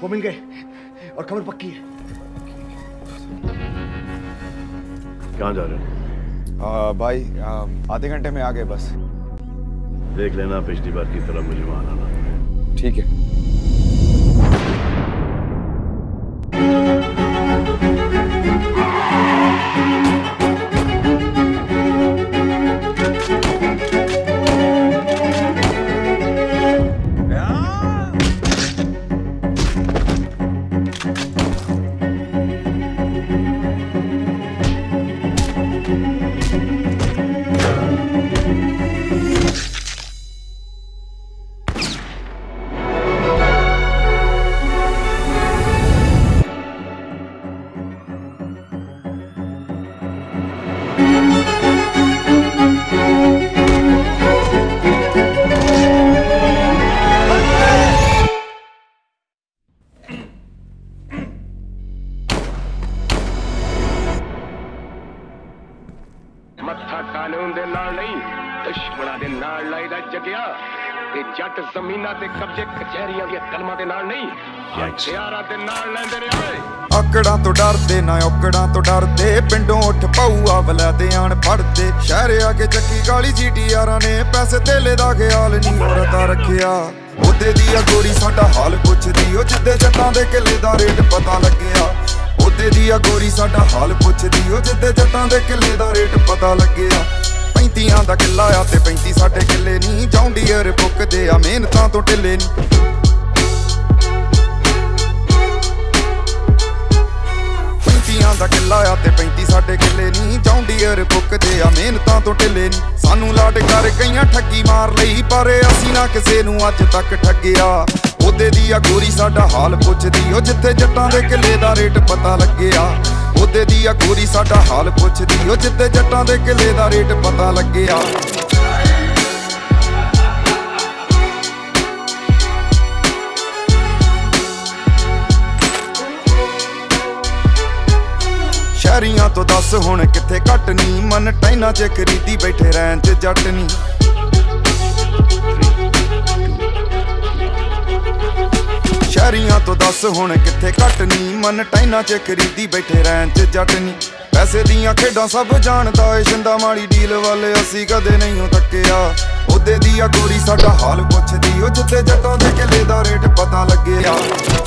वो मिल गए और खबर पक्की है। कहाँ जा रहे हो? भाई आधे घंटे में आ गए बस। देख लेना पिछली बार की तरह मुझे वहां आना। ठीक है। मत्था कानून दे नाल नहीं दुश्मनां दे नाल लाईदा जगिया ते जट ज़मीनां ते कब्जे कचहरियां दी कलमां दे नाल नहीं हथियारां दे नाल लैंदे ने ओए। आकड़ां तो डरदे ना औकड़ां तो डरदे पिंडों उठ पाऊआ वलैदे आण फड़दे शहर आके चक्की गाली जीटीआरां ने पैसे तेले दा ख्याल नहीं औरता रखिया ओदे दी आ गोरी साडा हाल पुछदी ओ जिद्दे जट्टां दे किले दा रेट पता लग्गिया ओदे दी आ गोरी साडा हाल पुछदी ओ जिद्दे जट्टां दे किले दा रेट पता लग्गिया 35 दा किला आ ते 35 साडे किले नहीं जौंडीयर पुकदे आ मेहनतां तो ढिले नहीं। 35 दा किला आ ते 35 साडे किले नहीं जौंडीयर पुकदे आ मेहनतां तो ढिले नहीं। सानू लाड कर गईयां ठगी मार लई पर असीं ना किसे नू अज तक ठगिया ओदे दी आ गोरी साडा हाल पुछदी ओ जिथे जट्टां दे किले दा रेट पता लग्गिया ओदे दी आ गोरी साडा हाल पुछदी ओ जिथे जट्टां दे किले दा रेट पता लग्गिया। शहरियां तो दस हुण किथे घट नी मन टाइना च खरीदी बैठे रैन च जट नी। शहरियां तो दस हुण किथे घट नी मन टाइना च खरीदी बैठे रैन च जट नी। पैसे दियां खेडां सब जानदा ए शिंदा माड़ी डील वाले असी कदे नहीं तक्किया ओदे दी आ गोरी साडा हाल पुछदी ओ जिथे जट्टां दे किले दा रेट पता लग्गिया।